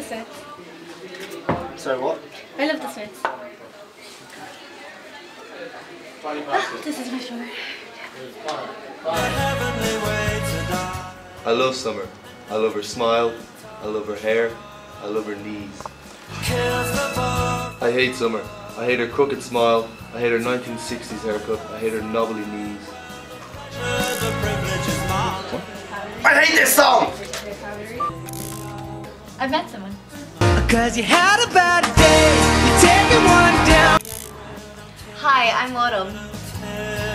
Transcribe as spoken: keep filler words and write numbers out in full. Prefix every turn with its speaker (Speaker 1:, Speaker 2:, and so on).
Speaker 1: sweats.
Speaker 2: Sorry, what?
Speaker 1: I love the sweats. Ah, this is my shower.
Speaker 3: I love Summer. I love her smile. I love her hair. I love her knees. I hate Summer. I hate her crooked smile. I hate her nineteen sixties haircut. I hate her knobbly knees. I hate this song!
Speaker 1: I've met someone.
Speaker 4: Cause you had a bad day, you're taking one down.
Speaker 1: Hi, I'm Autumn.